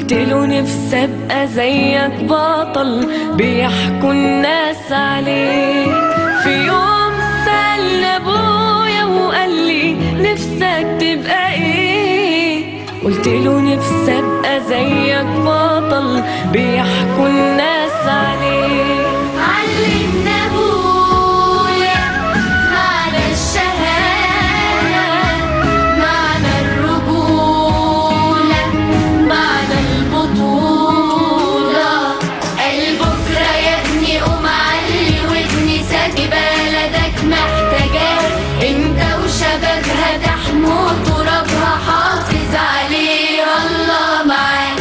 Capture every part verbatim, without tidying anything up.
قلتله نفسي ابقى زيك بطل بيحكوا الناس عليك. في يوم سألني ابويا وقال لي نفسك تبقى ايه؟ قلتله نفسي ابقى زيك بطل بيحكوا الناس عليك. علمنا ابويا معنى الشهادة، معنى الرجولة، معنى البطولة. قال بكرة يا ابني قوم علي وابني ساكي بلدك محتاجاك، انت وشبابها تحموا ترابها حافظ عليها الله معاك.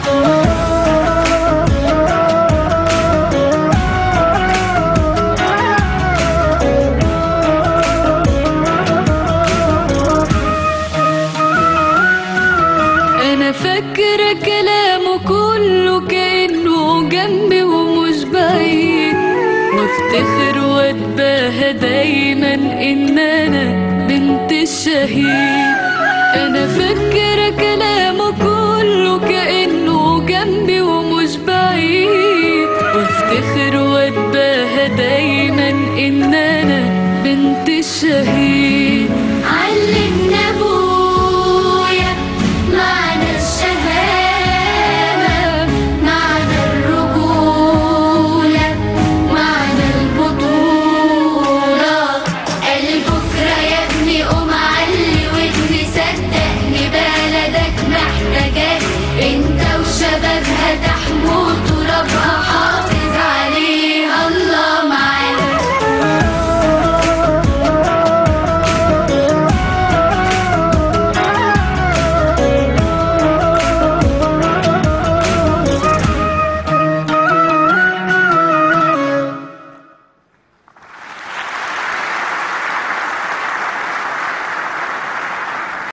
أنا فاكرة كلامه كله كأنه جنبي ومش بعيد، وافتخر واتباهى دايما إن أنا بنت الشهيد. أنا فاكرة كلامه كله كأنه جنبي ومش بعيد، وافتخر واتباهى دايما إن أنا بنت الشهيد.